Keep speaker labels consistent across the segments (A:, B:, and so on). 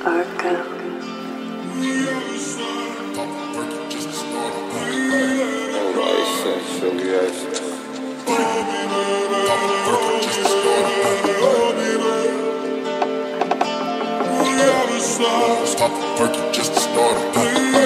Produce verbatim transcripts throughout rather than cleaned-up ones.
A: Stop working just to start it.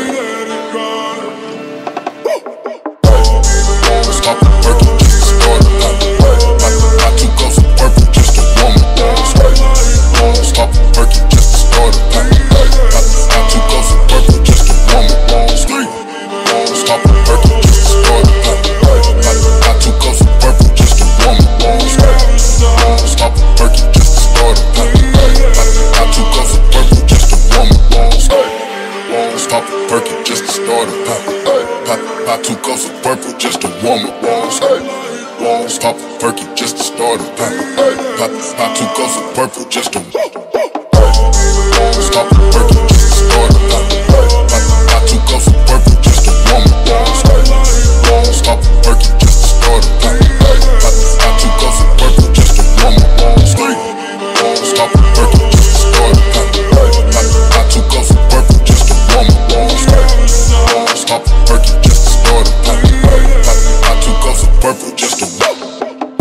A: Stop working just to start it. Not two ghosts of purple just to warm it. Stop working just to start it. Not two ghosts of purple just to warm it. Stop working just to start it. Not two ghosts of purple just to warm it. Stop working just to start it. Not two ghosts of purple just to warm it. Stop working just to start it. Not two ghosts of purple just to warm it. Stop working just to start it. Not two ghosts of purple just to stop working just to start it. Not two ghosts of purple just to warm it. Stop working just to start it. Not two ghosts of purple just to warm it. Stop working just to start it. Not two ghosts of purple just to warm it. Stop working just to start it. Not two ghosts of purple just to warm it.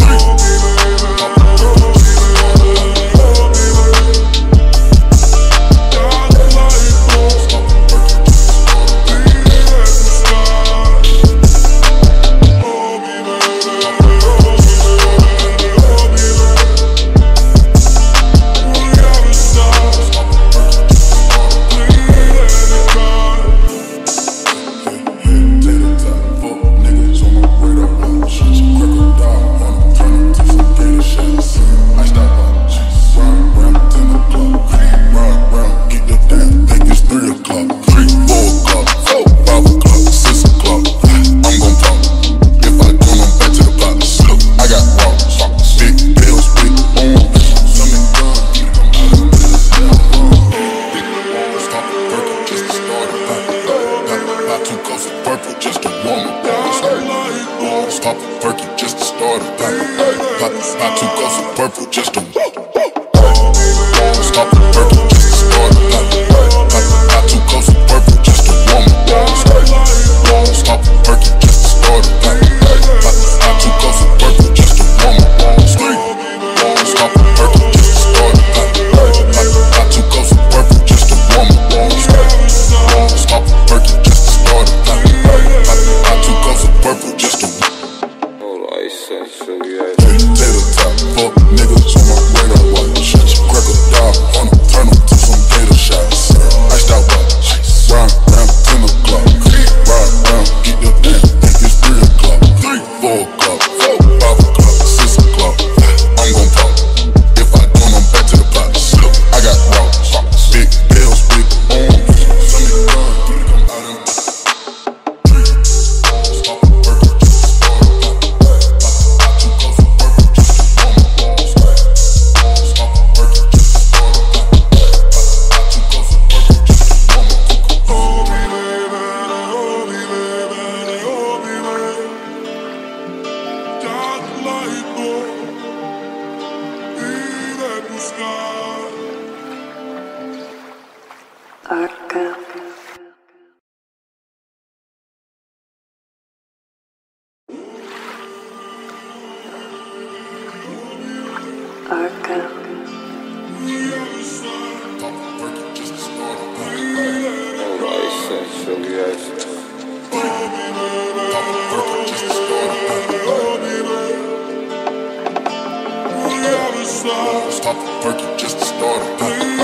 A: Stop working just to start it. Not two ghosts of purple just to stop working just to start it. Not two ghosts of purple just to warm it. Stop working just to start it. Not two ghosts of purple just to warm it. Stop working just to start it. Not two ghosts of purple just to warm it. Stop working just to start it. Not two ghosts of purple just to tater top, fuck niggas on my radar. Watch shit, you crack a dog on them, turn them to some gator shots. Iced out watch, round round ten o'clock. Ride round, get your damn, think it's three o'clock, four o'clock, five o'clock, six o'clock. I'm gon' pop. If I don't, I'm back to the pot. I got rocks, big bills, big arms. Some niggas run, come out and stop working just to start it.
B: Arca. Arca.
A: Stop working just to start it.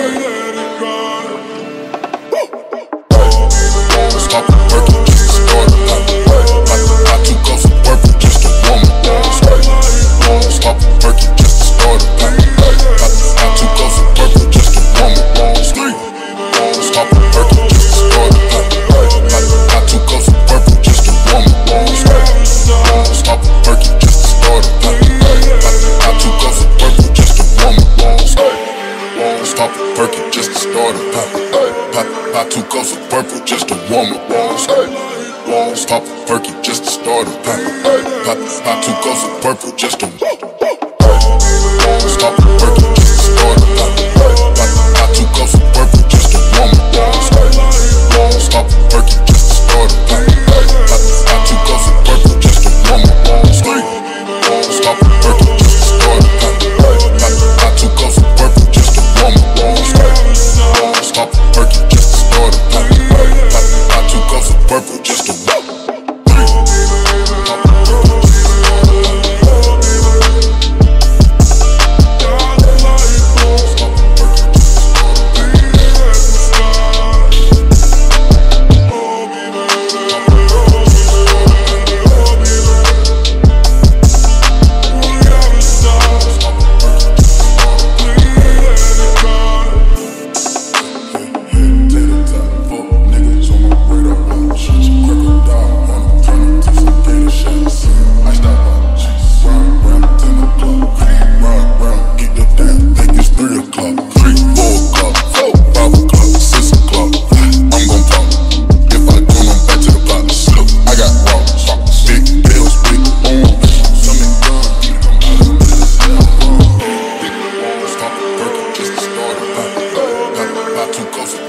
A: Stop working just to start it. Not two ghosts of purple just to warm it. Stop working just to start it. Not two ghosts of purple just to warm it. Stop working just to start it. Not two ghosts of purple just to warm it. Stop working just to start it. Not two ghosts of purple just to warm it. Stop working just to start it. Not two ghosts of purple just to warm it. Stop working just to start it. Not two ghosts of purple just to stop working just to start it. Not two ghosts of purple just to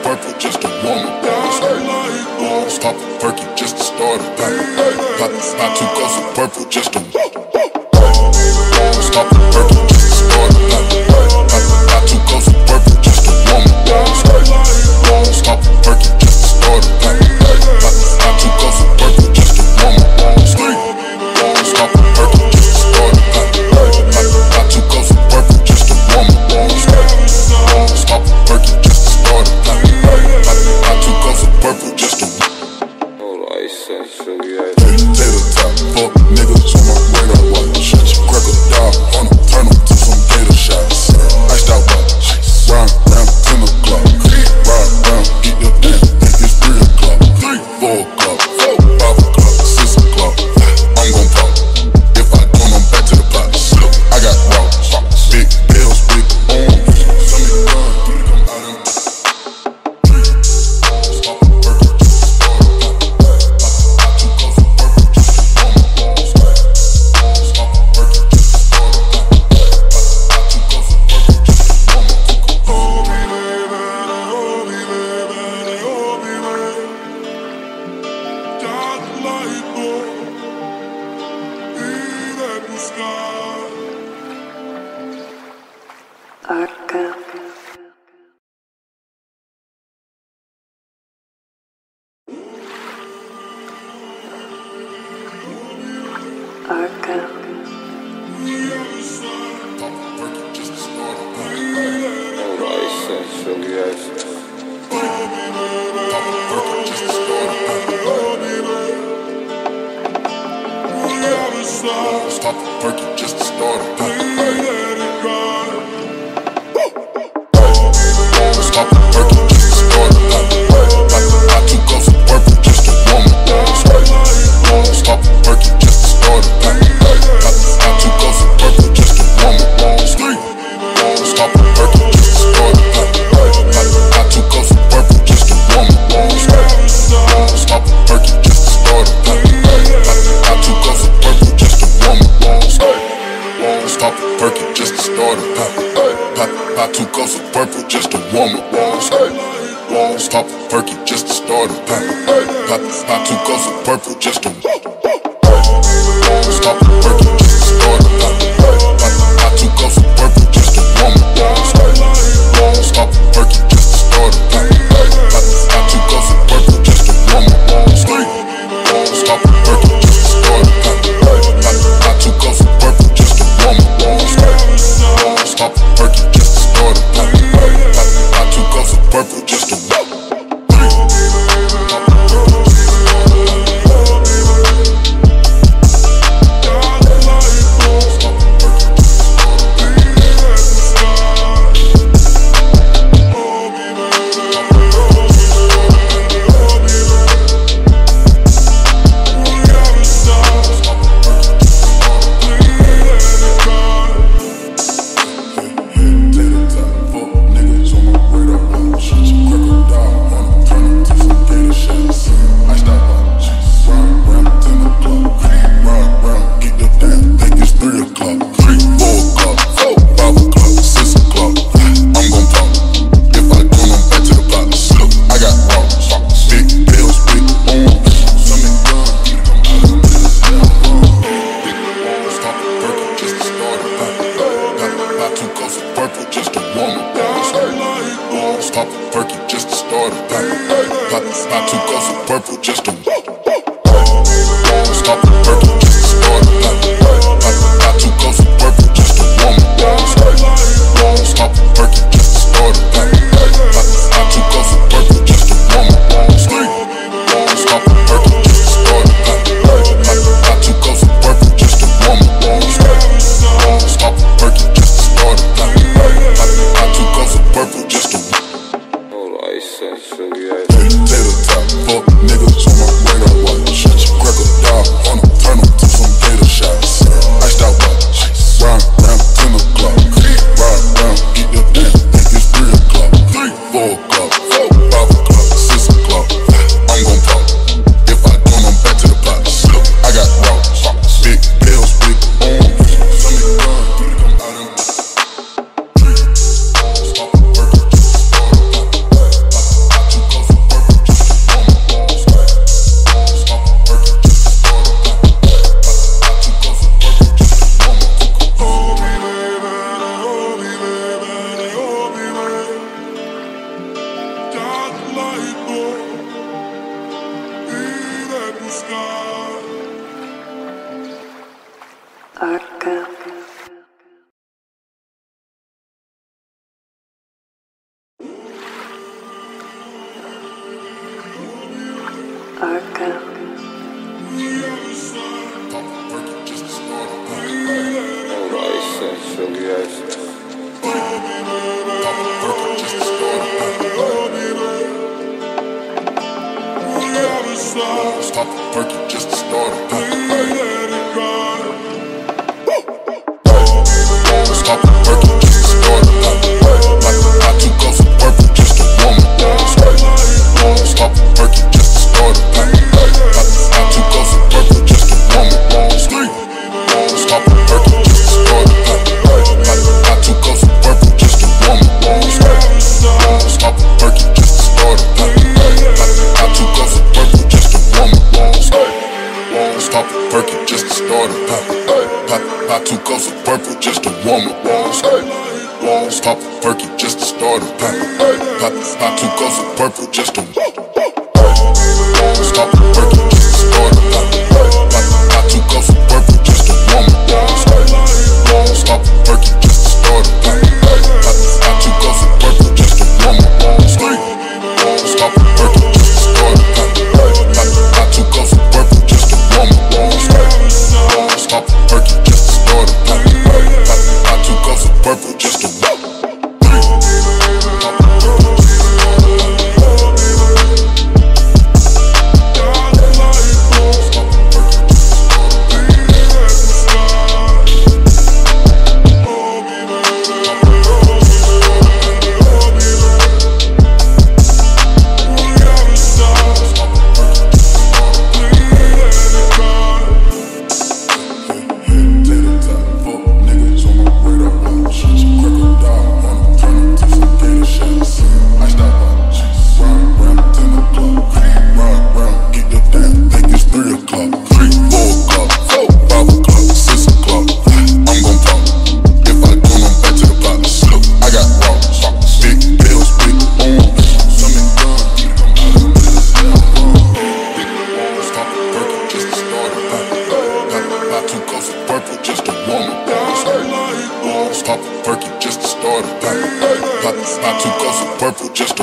A: purple just to warm up. Pop a perky just to start it. Pop, pop two cups of purple just to Pop a perky just to start it. Pop, pop two cups of purple just to warm up. Pop a perky just to start it. Pop, pop two cups of purple just to warm up. Pop a perky just to start it. Pop, pop two cups of purple just to warm up. Pop a perky just to start it. Pop, pop two cups of purple just to Tater top, fuck niggas on my radar watch. Crocodile on them, turn them to some gator shots. Iced out watch, round, round, ten o'clock. Ride round, eat the damn, think it's three o'clock. Three, four o'clock, five o'clock, six o'clock. I'm gon' pop. If I don't, I'm back to the pot. I got rocks, big bills, big arms. Some of them come out of
B: Arca. Arca.
A: Stop the perky just to start it. Stop the perky just to start it. Pop two cups of purple just to warm up. Stop the perky just to start it. Pop two cups of purple just to warm up. Stop the perky just to start it. Pop two cups of purple just to warm up. Stop the perky just to start it. Pop two cups of purple just to warm up. Stop the perky just to start it. Pop, pop, pop two cups of purple just to warm up. Stop the perky just to start it. Pop, pop, pop two cups of purple just to Stop the perky just to start it. Pop, pop, pop two cups of purple just to warm up. Stop the perky just to start it. Pop, pop, pop two cups of purple just to warm up. Stop the perky just to start it. Pop, pop, pop two cups of purple just to warm up. Stop the perky just to start it. Pop, pop, pop two cups of purple just to Stop the perky just to start it. Pop, pop, pop two cups of purple just to Stop the perky just to start it. Pop, pop, pop two cups of purple just to warm up. Stop the perky just to start it. Pop, pop, pop two cups of purple just to warm up. Stop the perky just to start it. Pop, pop, pop two cups of purple just to warm up. Stop the perky just to start it. Pop, pop, pop two cups of purple just to Tater top, fuck niggas on my radar watch. Crocodile on them, turn them to some gator shots. Iced out watch, round, round, ten o'clock. Ride round, eat the damn, think it's three o'clock. Three, four o'clock, five o'clock, six o'clock. I'm gon' pop. If I don't, I'm back to the pot. I got rocks, big bills, big arms. Some of them come out of Stop the perky just to start it.
B: Arca. Arca.
C: Alright, essentially, yes.
A: Stop the perky just to start a Stop the perky just to start a I too close to purple just to warm up. Stop the perky just to start a I too close to purple just to warm up. Stop the perky just to start a I too close to purple just to warm up. Stop the perky just to start a I too close to purple just to warm up. Stop the perky just to start a I too close to purple just to warm up. Stop the perky just to start a I too close to purple just to Stop the perky just to start a I too close to purple just to warm up. Stop the perky just to start a I too close to purple just to warm up. Stop the perky just to start a I too close to purple just to warm up. Stop the perky just to start a I too close to purple just to Stop the perky just to start a Not too close to purple just to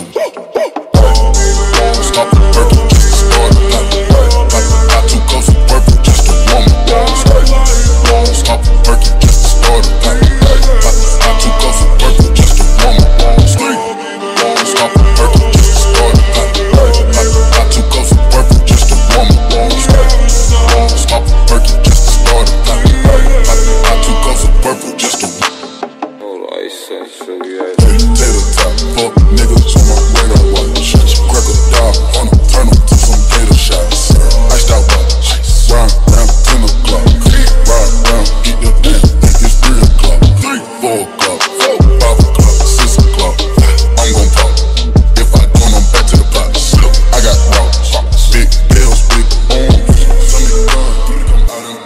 A: Stop the perky just to start a Not too close to purple just to warm up. Stop the perky just to start a Not too close to purple just to warm up. Stop the perky just to start a Not too close to purple just to warm up. Stop the perky just to start a Not too close to purple just to
C: Essentially, yes.
A: Potato top, fuck niggas on my radar watch. Crack a dog on them, turn them to some gator shots. Iced out watch, round, round, ten o'clock. Ride round, eat the damn, think it's three o'clock. Four o'clock, five o'clock, six o'clock. I'm gon' pop, if I don't, I'm back to the pot. I got rocks, big bills, big arms. Some niggas run, come out and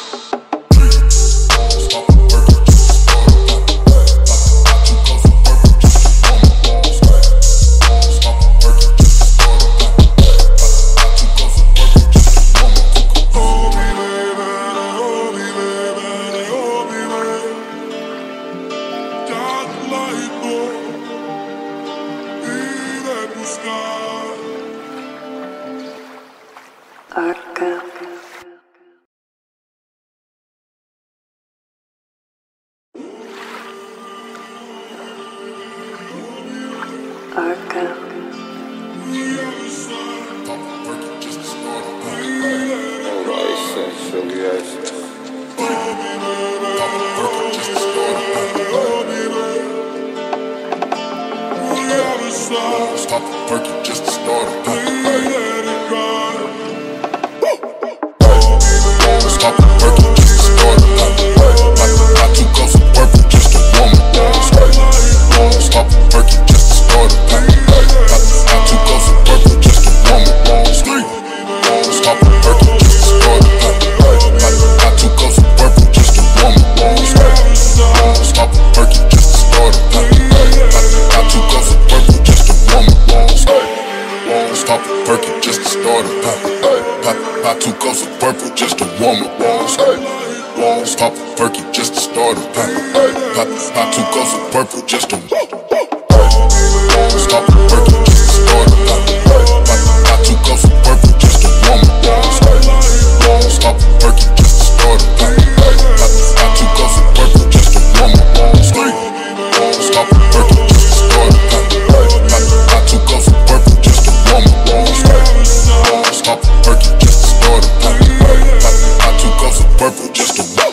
A: stop the perky just to start a
B: Arca. Arca.
C: Alright, essentially, yes.
A: Stop the perky just to start a Stop the perky just to start a Not too close to purple just to warm up. Stop the perky just to start a Not too close to purple just to warm up. Stop the perky just to start a Not too close to purple just to warm up. Stop the perky just to start a Not too close to purple just to warm up. Stop the perky just to start a pop two cups of purple just to warm up. Pop a perky just to start a pop. Pop, pop two cups of purple just to pop a perky just to start a pop. Pop, pop two cups of purple just to warm up. Pop a perky just to start a pop. Pop, pop two cups of purple just to warm up. Pop a perky just to start a pop. Pop, pop two cups of purple just to warm up. Pop a perky just to start a pop. Pop, pop two cups of purple just to warm up.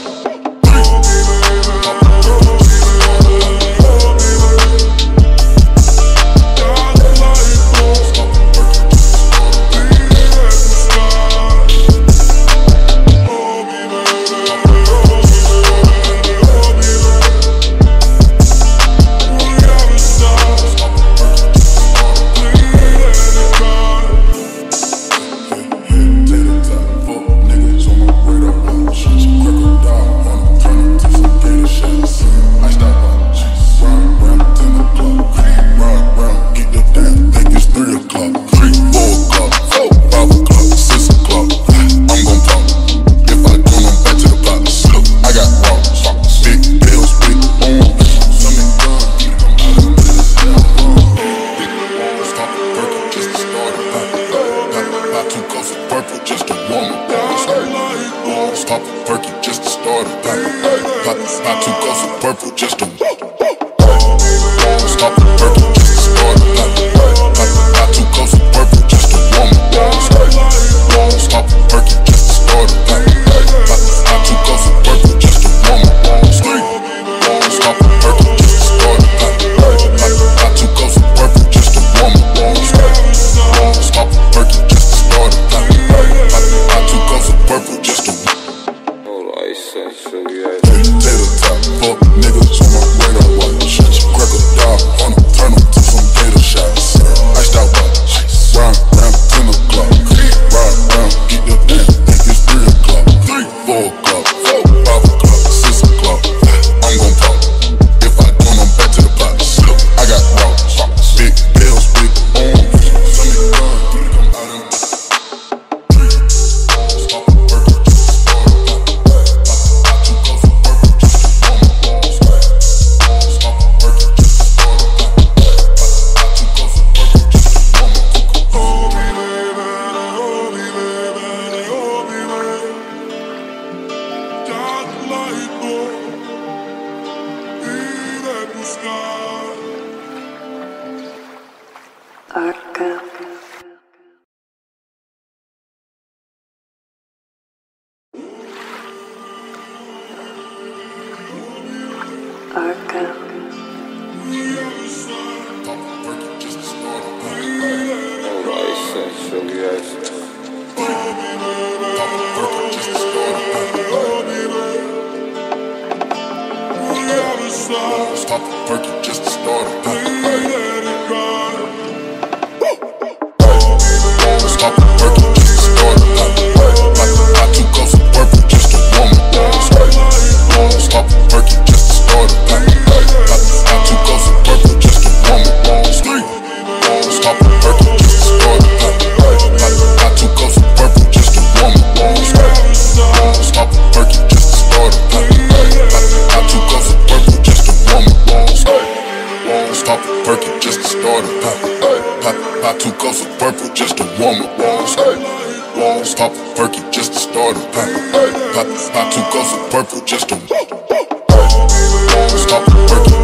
A: Pop a perky just to start a pop. Pop, pop two cups of purple just to pop a perky just to start a pop. Pop, pop two cups of purple just to warm up. Pop a perky just to start a pop. Pop, pop two cups of purple just to warm up. Pop a perky just to start a pop. Pop, pop two cups of purple just to warm up. Pop a perky just to start a pop. Pop, pop two cups of purple just to tater top, fuck niggas on my radar. Watch, crack a dog on them, turn them to some gator shots. Iced out watch, round, round, ten o'clock. Ride round, get your damn, think it's three o'clock. Four o'clock, five o'clock, six o'clock. I'm gon' pop. If I don't, I'm back to the pot. I got rocks, big bills, big arms. Some me gun, come out and
B: Arca. Arca.
C: Alright, essential, yes.
A: Pop a perky just to start a pop. Pop a perky just to start a pop. Pop, pop two cups of purple just to warm up. Pop a perky just to start a pop. Pop, pop two cups of purple just to warm up. Pop a perky just to start a pop. Pop, pop two cups of purple just to warm up. Pop a perky just to start a pop. Pop, pop two cups of purple just to warm up. Pop a perky just to start a pop. Pop, pop two cups of purple just to warm up. Pop a perky just to start a pop. Pop, pop two cups of purple just to pop a perky.